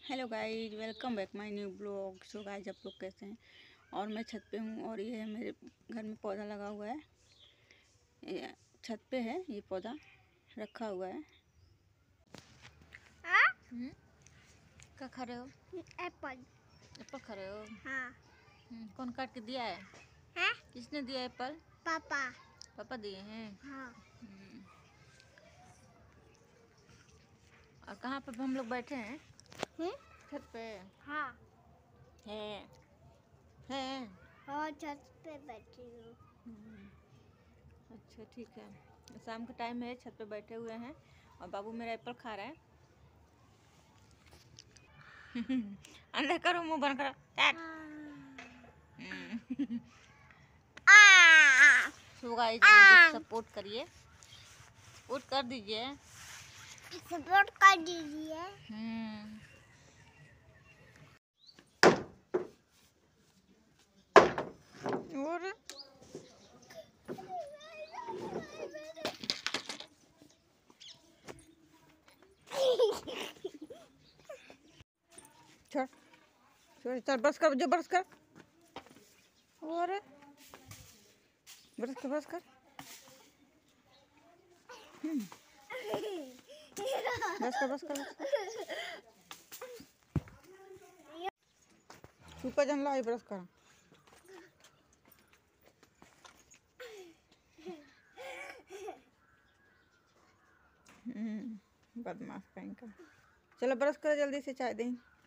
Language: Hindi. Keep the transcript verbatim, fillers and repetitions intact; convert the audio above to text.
Hello guys, welcome back my new blog. So guys, आप लोग कैसे हैं? और मैं छत पे हूँ और ये है मेरे घर में पौधा लगा हुआ है। ये छत पे है, ये पौधा रखा हुआ है। हम्म, क्या खा रहे हो? एप्पल। एप्पल खा रहे हो? हाँ। हम्म, कौन काट के दिया है? है? किसने दिया एप्पल? पापा। पापा दिए हैं। हाँ। हम्म, और कहाँ पे हम लोग बैठे हैं? हम्म? छत पे। हाँ। है है और छत पे बैठी हूँ। हम्म, अच्छा ठीक है। शाम का टाइम है, छत पे बैठे हुए हैं और बाबू मेरा एप्पल खा रहा है। अंदर करो, मुंह बंद करो। सो गाइस, सपोर्ट करिए, सपोर्ट कर दीजिए, सपोर्ट कर दीजिए। हम्म और छोड़ छोड़ चल, बस कर, जो बस कर, और बस कर, बस कर, हम्म बस कर, बस कर, बस कर। सुपर जन लाई ब्रश कर। हम्म बदमाश कहीं का। चलो ब्रश करो, जल्दी से चाय दें।